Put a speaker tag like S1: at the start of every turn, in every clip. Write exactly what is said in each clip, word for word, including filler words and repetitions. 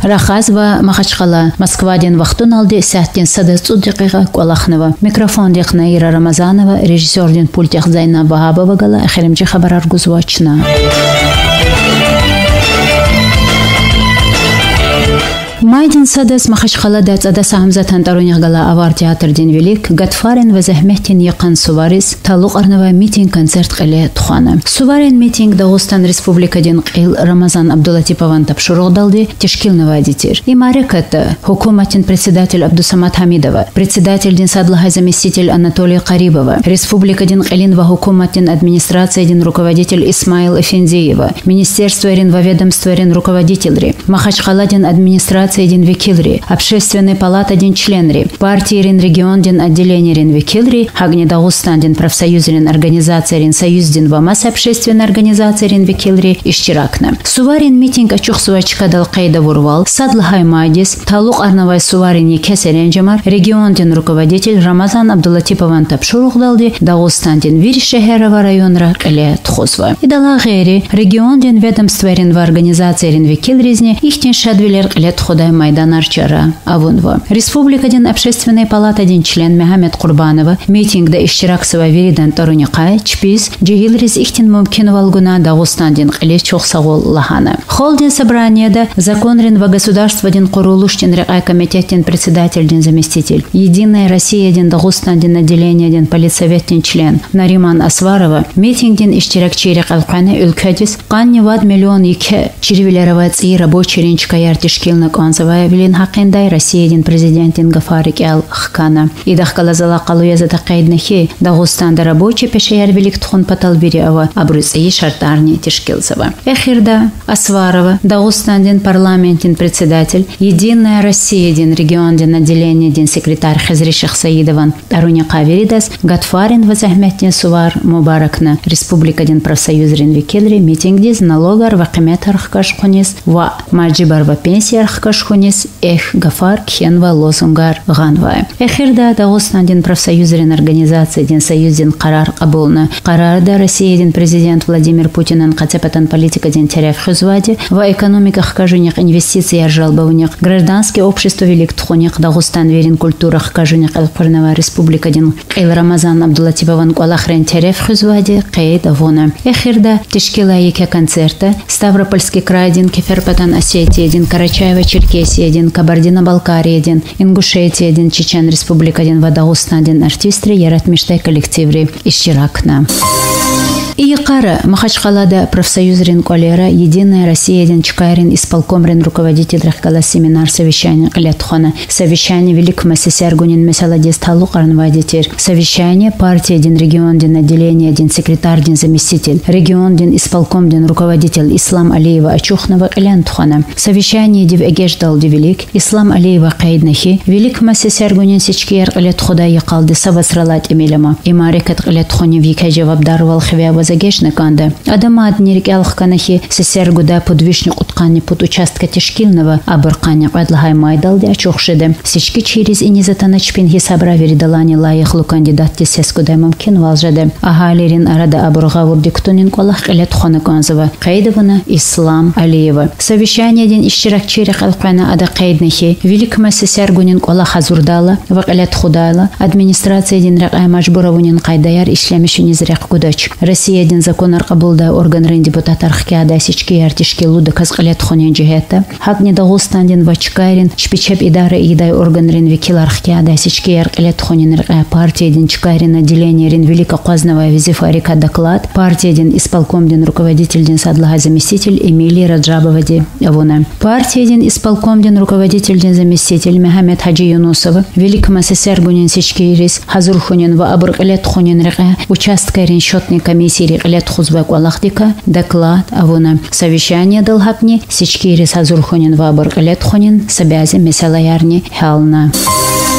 S1: Рахаз ва Махачкала. Москваден вахтун алды сәттен сады цуддиқиға Куалахнова. Микрофон дек Наира Рамазанова, режиссерден пультех Зайна Вахабова гала, ахиримчи хабар аргузвачна. Майдин садас Махачкалада цадаса Хамзатан Таруних гала авар театрден велик, Гатфарин ва Захметтин яқан Суварис, Талуқ арнава митинг концерт қиле тухана. Суварин митинг Дагыстан Республикаден қил Рамазан Абдулатипован тапшуруқ далди тешкилнава дитир. Имареката Хукуматин председатель Абдусамат Хамидова, председатель Садлахай заместитель Анатолий Карибова, Республикаден қилин ва Хукуматин администрацияден руководитель Исмаил Эфендиева, Министерстварин ва ведомстварин руководительри, Махачкаладен администрация один векилри, общественный палат один членри, партии рин регион дин отделение рин векилри, Хагни Дагустан дин профсоюз рин организация рин союз дин вамас общественная организация рин векилри ищиракна. Суварин митинг ачух сувачка дал кайда вурвал, Садлахай Майдис, Талуқ арнавай Суварин екесерен жамар, регион дин руководитель Рамазан Абдулатипован тапшурух далди, Дагустан дин Виршехерова районра кале тхозва. И дала гери, регион дин ведомство рин в организация рин векилризни, ихтин шадвилер кале тхода Майдан Арчара Авунва. Республикаден общественная палата один член Мехамед Курбанова митингда иштирак сава веридан Таруникай чпиз джигилриз ихтин мумкин валгуна Дагустандин қиле чохсагол лахана. Холдин собраниеда законрин во государстводин Курулуштин рекай комитетин председательдин заместитель. Единая Россия дин Дагустандин отделение дин политсоветтин член Нариман Асварова митингдин иштирак чирек алқаны үлкадис қанни вад миллион ике чирвилерова ци рабочий ринчка яртишкилна концевая вилин хакиндай Россиядин президентин Гафарик Эл Хкана. Идах калазала калуяза тақайднахи Дагустанда рабочий пешаяр велик тхун паталбириава абруци шартарни тишкилсова. Эхирда Асварова Дагустандин парламентин председатель Единая Россиядин региондин отделение дин секретарь Хазришах Саидован Таруняка веридас Гатфарин вазахметтин Сувар Мубаракна Республикадин профсоюзрин викелри митингдиз налогар ва қиметар хкаш хунис ва маджибар ва пенсия Кашхунис Эх Гафар Кхенва Лозунгар Ганва. Эхирда Дагустандин профсоюзрин организация дин союздин Карар Абулна. Карарда Россиядин президент Владимир Путинан Кацепатан политика дин Терев Хузвади. Во экономиках кажуних инвестиций аржалбауних. Гражданское общество велик тхуних Дагустан верин культурах кажуних Алпурнова республика дин Эл Рамазан Абдулатипован Куалахрен Терев Хузвади Каид Авуна. Эхирда Тишкила Еке концерта Ставропольский край дин Кеферпатан Осетия дин Карачаева Черкесия один, Кабардино-Балкария один, Ингушетия один, Чечен Республика один, Дагустан один, артистри Яратмиштай коллективри Ищиракна. И Кара Махачкалада профсоюзрин Колера, Единая Россия один Чкайрин, исполкомрин руководитель Рахкала семинар совещания Калятхона, совещание Велик Масисяргунин Месаладис Талуқ Арнвадитер, совещание партия один регион один отделение один секретарь один заместитель, регион один исполком один руководитель Ислам Алиева Ачухнова Калянтхона, совещание Див Эгеждал Велик, Ислам Алиева Кайднахи, Велик Масисяргунин Сичкер Калятхуда Якалды Савасралат Эмилема, Имарикат Калятхони Викаджев Абдарвал Хвява Загешна канда. Адама аднирик алхканахи сесергуда подвишник уткани под участка тешкилного, а баркани кадлахай майдалди ачохшеде. Сички через инизатаначпин хисабра веридалани лайыхлу кандидат тесескуда мумкин валжаде. Ахалерин арада абургавур диктунин колах элет хона канзова. Кайдована Ислам Алиева. Совещание дин иштирак чирик алкана ада кайднахи. Великма сесергунин колах азурдала, вак элет худала. Администрация дин ракай мажбуравунин кайдаяр ишлемишин изрек кудач. Россия один закон аркабулда органрын депутат архкиада сички артишки луда казкалет хонен джихета. Хагни Дагустандин Вачкайрин шпичеп идара идай органрын викил архкиада сички аркалет хонен партия один Чкайрин отделение рин Велика Казнова Визифарика доклад. Партия один исполком дин руководитель дин Садлага заместитель Эмилия Раджабовади Авуна. Партия один исполком дин руководитель дин заместитель Мехамед Хаджи Юнусова. Велик Масисергунин сички рис Хазур хонен ва абркалет хонен река участкайрин счетный комиссии Лет хузбек Аллахдика, доклад Авуна. Совещание Далхапни, Сичкири Сазурхонин Вабар Летхонин, Сабязи Месалаярни Хелна.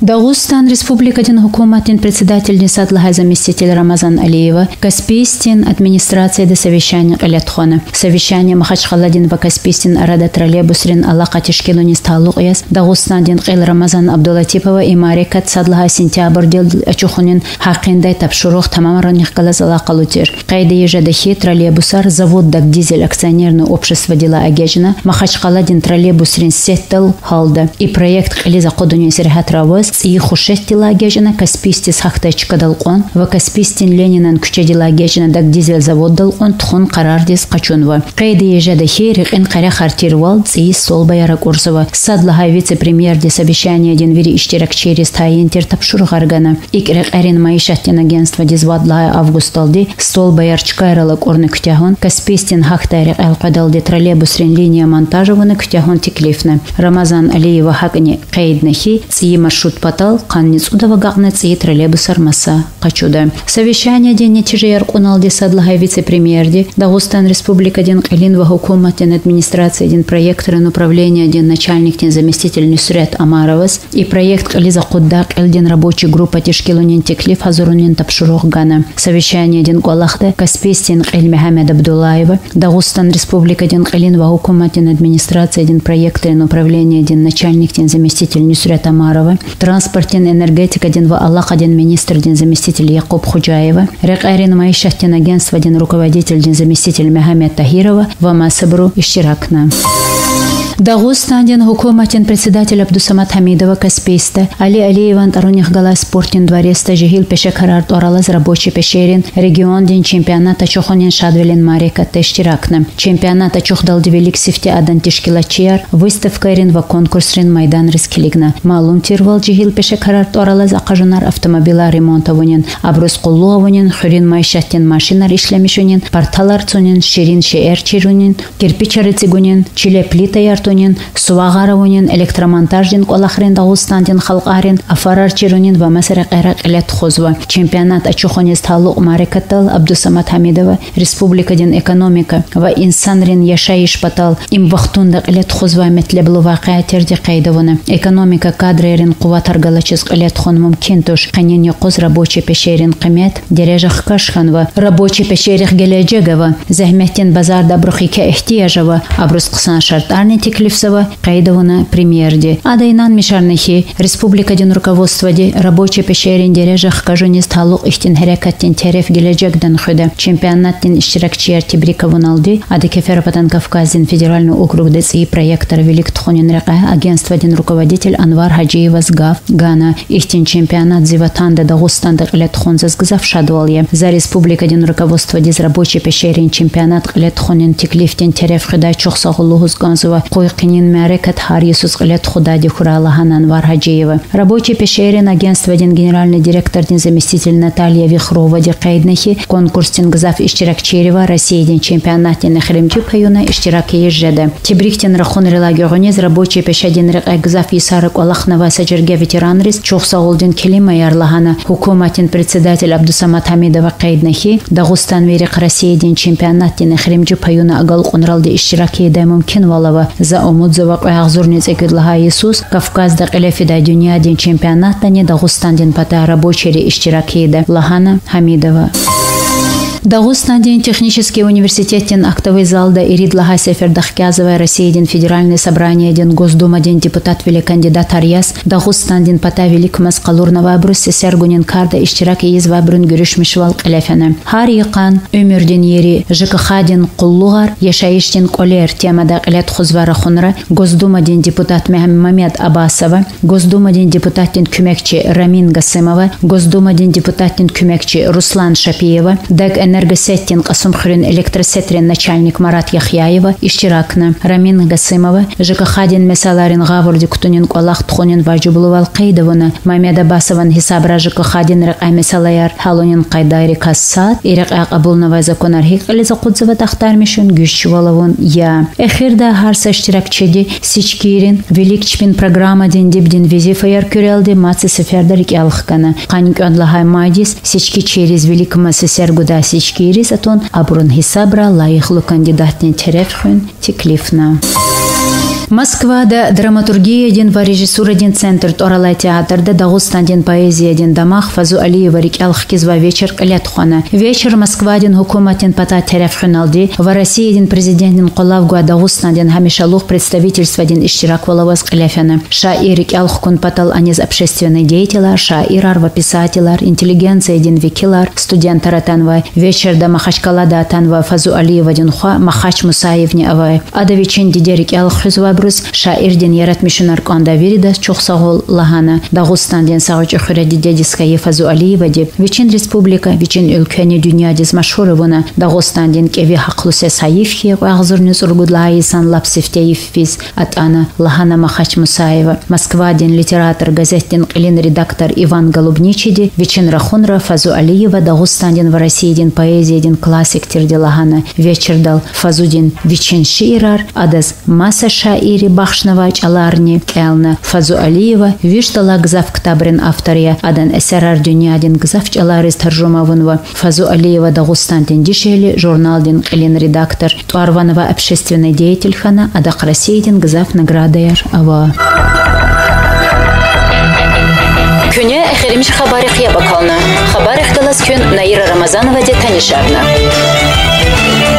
S1: Дагустан Республикадин хукуматин председатель Садлаха заместитель Рамазан Алиева Каспийстин администрацияда совещание Алятхона. Совещание Махачхаладин в Каспийстин арада троллейбусрин Аллаха тишкилунис талук яс Дагустандин Кил Рамазан Абдулатипова и Марикат Садлаха сентябрь дел Ачухунин хакиндай тапшурух тамамараних калазала калутир. Кайда ежадахи троллейбусар завод дак дизель акционерное общество дела агежина Махачхаладин троллейбусрин сеттел халда и проект Элиза Кодунин Серхат Равоз и хушесть дела агежина Каспийстис хактачка далкон в Каспийстин Ленинан куча дела агежина дак дизель завод далкон тхун карардис качунва. Кайда ежадахи рикин каря хартирвал и сол баяра курсова. Садлаха вице-премьер де совещания ден вири иштирак через таинтер тапшур гаргана. Икрек эрин маишаттин агентство дизвадлая августалди стол баярчкайрала корны ктягон Каспийстин хактайрик алкадалди троллейбусрин линия монтажеваны ктягон теклифна. Рамазан Алиева хакни кайднахи ци маршрут патал канниц удавагагна ци троллейбусар маса качуда. Совещание ден нетижер куналди Садлаха вице-премьер де Дагустан Республика ден Килин ва хукуматин администрация ден проекторын управления ден начальник ден заместитель Нусрет Амаровас и проект Элиза Куддак элден рабочий группа тишкилунин теклиф хазурунин тапшурух гана. Совещание ден Куалахда Каспийстин Эль Мехамед Абдулаева Дагустан Республика ден Килин ва хукуматин администрация ден проекторын управления ден начальник ден заместитель Нусрет Амарова транспортен энергетика ден ва Аллаха ден министр ден заместитель Якуб Худжаева рек эрин маишаттин агентство ден руководитель ден заместитель Мехамед Тахирова ва масабру иштиракна. Дагустандин хукуматин председатель Абдусамат Хамидова Каспийста Али Алиеван Таруних Гала спортин двореста Жихил Пешекарарт Оралаз рабочий пешерин регион ден чемпионата Чохонин Шадвелин Марика Тештиракна. Чемпионата Чохдалди Велик Сифте Адан Тишкилачияр выставка Ирин ва конкурсрин Майдан Рискилигна. Малум Тирвал Жихил Пешекарарт Оралаз Акажунар автомобиля ремонтовунин Абрус Куллуавунин Хурин Майшаттин машинар ишлемишунин Парталар Цунин Ширин Шеэр Чирунин Кирпичары Цигунин Чиле Плита Яртунин Сувагаравунин электромонтаждин Куалахрин Дагустандин Халкарин Афарар Чирунин ва Масарак Эрак Элет Хозва. Чемпионат Ачухонис Талук Марикатал Абдусамат Хамидова Республика дин экономика ва инсанрин Яшаиш Патал им вахтундак Элет Хозва метлеблу вакаятерди кайдавуна. Экономика кадрерин Куватар Галачиск Элет Хон Мумкинтуш Канин Якуз рабочий пешерин Кымет Дережах Кашханва рабочий пешерих Геледжегова Захметтин Базар Добрухике Эхтияжева Абрус Ксан Шартарни Клифсова Кайдована премьерди. Адайнан Мишарнахи Республика ден руководство де рабочий пешерин дережах кажунис талук ихтин херекаттин тереф геледжегдан худа. Чемпионаттин иштиракчияр Тибриковуналди Адекеферапатан Кавказин федеральный округ ДЦИ проектор Велик Тхонин Река агентство ден руководитель Анвар Хаджиева Сгав Гана ихтин чемпионат Зиватанда Дагустанда Летхон Зазгзав Шадвале. За Республика ден руководство дез рабочий пешерин чемпионат Летхонин Теклифтин тереф худа Чухсагулухус Ганзова Койкинин Марикат Харисус Лет Худади Хуралахан Анвар Хаджиева. Рабочий пешерин агентство ден генеральный директор ден заместитель Наталья Вихрова де Кайднахи конкурс ден Гзав Иштиракчерева Россия ден чемпионат ден Хремчи Паюна Иштирак езжеда. Тибриктин Рахон Релагионез рабочий пешеден Гзав Исарак Аллахнава Саджерге ветеранрис Чохсаул ден Келима Ярлахана хукуматин председатель Абдусамат Хамидова Кайднахи Дагустан Верик Россия ден чемпионат ден Хремчи Паюна Агал Кунралди Иштирак еда мумкин валава за умудзова Агзурниц Экидлаха Иисус Кавказ да Элефида Дюния ден чемпионата не Дагустан ден пата рабочий иштирак еда Лахана Хамидова. Дагустандин технический университет ден актовый залда Иридлаха Сефердахкязова Россия ден федеральное собрание ден Госдума ден депутат вели кандидат Арьяс Дагустандин пата велик маскалурнава Бруссе Сергунин карда иштирак ез вабрун гүришмишвал Элефена. Хар якан өмірден ери ЖКХ ден Куллугар Яшаиштен Колер темада Элет Хузвара Хунра Госдума ден депутат Мамед Абасова Госдума ден депутат ден күмекчи Рамин Гасымова Госдума ден депутат ден күмекчи Руслан Шапиева Даг Энергосеттин Касумхрин электросетрин начальник Марат Яхьяева иштиракна Рамин Гасымова ЖКХ ден Месаларин Гавурди Кутунин Куалах Тхонин Ваджублувал Кайдована Мамеда Басован Хисабра ЖКХ ден Река Месалаяр Халунин Кайдайри Кассат Ирека Абулнова Законархик Элиза Кудзова Тахтармишун Гюшчуваловун Я Эхирда Харса иштиракчеди Сичкирин Великчпин программа ден Дибдин Визифаяр Кюрелди Маци Сефердарик Ялхкана Каник Онлахай Мадис Сички через Великому Сесергуда Сичкирис Атон Абрун Хисабра Лайхлу кандидатный терефхун Теклифна. Москвада драматургия ва режиссура центр Оралай театрда Дагыстан поэзия дамах Фазу Алиева рикалх кизва вечер калятхана. Вечер Москвадин хукуматин пата теряфханалди ва Россиядин президентин Колавгуа Дагыстандин хамишалух представительства дин иштирак воловас каляфяна. Шаир рикалх кун патал анез общественный деятеля, шаирар ва писателар, интеллигенция дин викилар, студентара танва. Вечер да Махачкалада танва Фазу Алиева дин хуа Махач Мусаевни авай. Ада вечен диде рикалх хюзва брус шаирдин яратмишунар канда виридас чухсагол лахана Дагыстандин сагыч хюреди дедиская Фазу Алиева деп. Вечен республика, вечен ülkeni dünya diz машхуры вона Дагыстандин кеви хаклусе саифхи агзурнус ургудлайсан лапсифтеев физ от ана лахана Махач Мусаева. Москвадин литератор газеттин илин редактор Иван Голубничиди вечен рахунра Фазу Алиева Дагыстандин в Россиядин поэзиядин классик тирди лахана вечердал Фазудин вечен шиирар адаз маса шаири бахшнавач аларни келна Фазу Алиева виштала гзав ктабрин автория адан эсерар дюнядин гзавч аларис таржумавунва Фазу Алиева Дагыстандин дишели журналдин илин редактор Туарванова общественный деятель хана адак Россиядин гзав наградаяр ава. Күне әхеримш хабарих ябакална. Хабарих талас күн Наира Рамазанова де танишарна.